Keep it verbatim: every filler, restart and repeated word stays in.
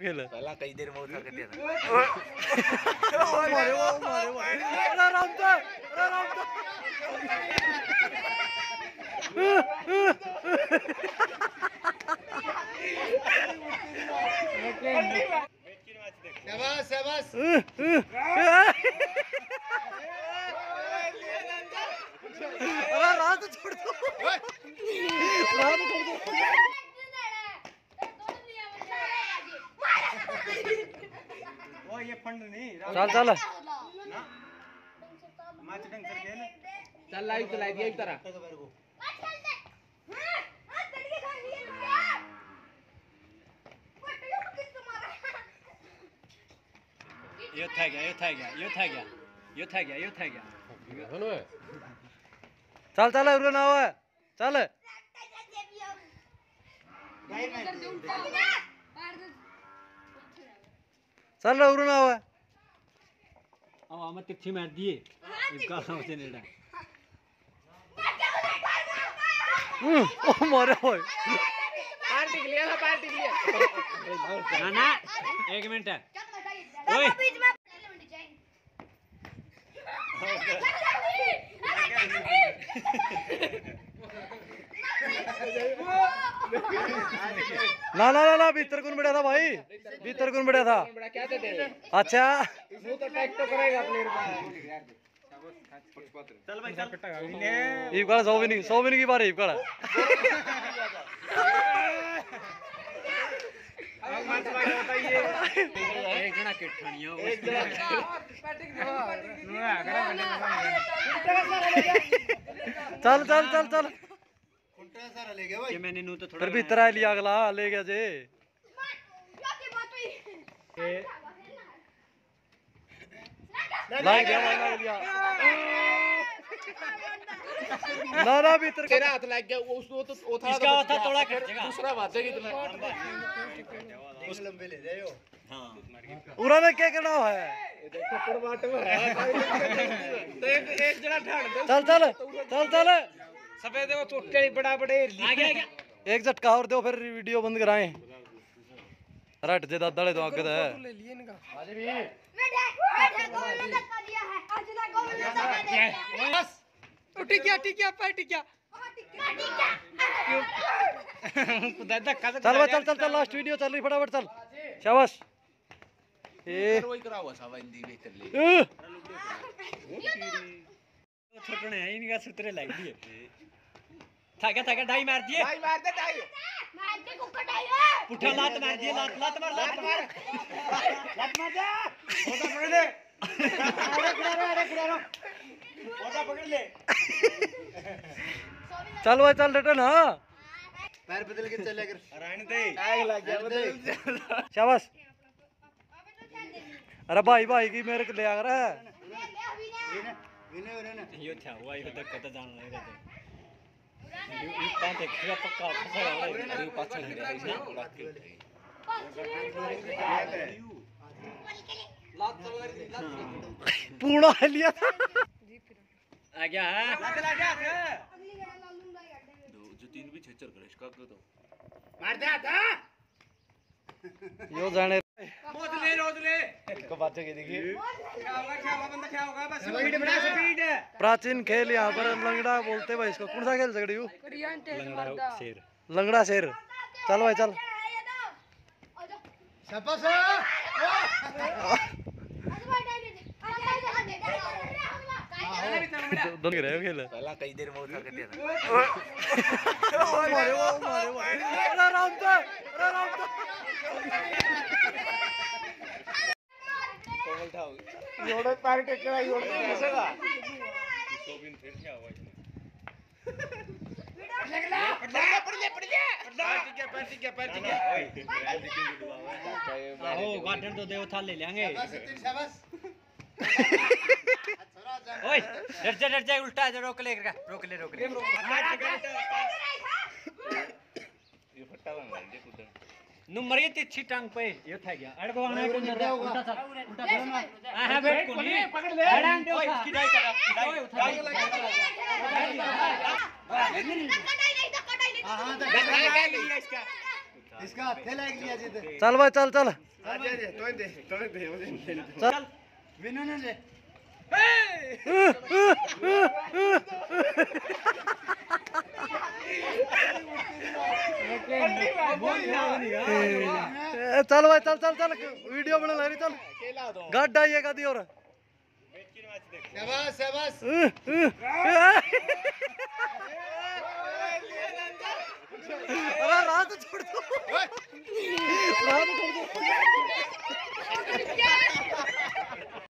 खेल पहला कई देर में उठा करते था मारे वो मारे वो अरे राम तो अरे राम तो शाबाश शाबाश अरे रात छोड़ दो रात छोड़ दो वो ये फंड नहीं चल चल मैच ढंग से खेल चल लाइव चला दिया एक तरह ये था गया ये था गया ये था गया ये था गया ये था गया चल चल उरे ना हुआ चल चल उरे ना हुआ अब हम तिथि मार दिए इसका नाम से नेड़ा हम्म ओ मारे ओए पार्टी के लिए था पार्टी के लिए ना ना एक मिनट ओए ना ना ना ना भीतर कौन बैठा था भाई भीतर कौन बैठा था क्या थे अच्छा मुंह तो टैग तो करेगा अपने चल भाई चल ईब काला सौ भी नहीं सौ भी नहीं की बार ईब काला एक जना किठनिया एक जना चल चल चल चल कुंटा सारा ले गया भाई ये मैंने नू तो थोड़ा फिर भीतर आ लिया अगला ले गया जे लाग गया भाई लाग लिया ना ना भीतर तेरा हाथ लग गया वो वो तो वो था इसका था थोड़ा खर्चेगा दूसरा बातेगी तुम्हें उस लंबे ले जाओ हां उरा में क्या करना है देखो परवाट में है तो एक एक जगह ढाल दे चल चल चल चल सफेद वो चोटे बड़ा बड़े आ गया क्या एक झटका और दो फिर वीडियो बंद कराएं रट जे दादड़े तो आगे है ले लिए इनका आज भी बस टिकिया टिकिया पे टिकिया धक्का चल बा चल चल चल लास्ट वीडियो चल रही फटाफट चल शाबाश ए वही करा हुआ था हिंदी में कर ले छोटे ने इनका सूत्र लग दिए थाका थाका ढाई मार दिए भाई मार दे भाई मार दे कुक्का ढाई पुठा लात मार दिए लात लात मार लात मार लत मार दे ओदा पकड़ ले अरे खड़ा रहो अरे खड़ा रहो ओदा पकड़ ले चल भाई चल रिटर्न हां पैर बदल के चले कर रहने दे आग लग गया बदल शाबाश अरे भाई भाई की मेरे को ले आ रहा है विने विने विने यो था वो यो तक कत जान लग रहा था ये पांच एक पूरा पक्का फंसा रहा है अरे पाछा नहीं रहा इसने लात चल रही लात पूरा लिया था आ गया है लग लग गया जो तीन भी छेचर करे इसका कर दो मार दे था यो जाने रोज ले रोज ले इसको बातें की देखिए क्या होगा क्या होगा बंदा क्या होगा बस स्पीड बना स्पीड प्राचीन खेल यहाँ पर लंगड़ा बोलते भाई इसको कौन सा खेल सकते हो लंगड़ा शेर लंगड़ा शेर चल भाई चल शाबाश दोनों रहे खेल पहला कई देर में उठा करते था मारे वो मारे वो अरे राम तो अरे राम तो कोमल था योड़े पैर टेकरा योड़े कैसेगा सोबिन फिर क्या हुआ इसमें लगला पड़ ले पड़ ले पड़ ले पैर टिक गया पैर टिक गया पैर टिक गया ओ गार्डन तो देव था ले लेंगे शाबाश ओए डर जा डर जा उल्टा जा रोक ले रोक ले रोक ले ये फट्टा बन रहा है कुछ नंबर ये तिरछी टांग पे ये था गया अरे भगवान है कौन उल्टा सा उल्टा करो ना हां बैठ को नहीं पकड़ ले ओए इसकी डाई करा डाई उठा हां हां इसका इसका थे लग लिया जीते चल भाई चल चल दे दे तो दे तो दे वो दे चल विनू ने दे ए, चल भाई चल चल चल वीडियो बना ले रही चल गड्ढ आई है कदी और शाबाश शाबाश अरे रात छोड़ दो रात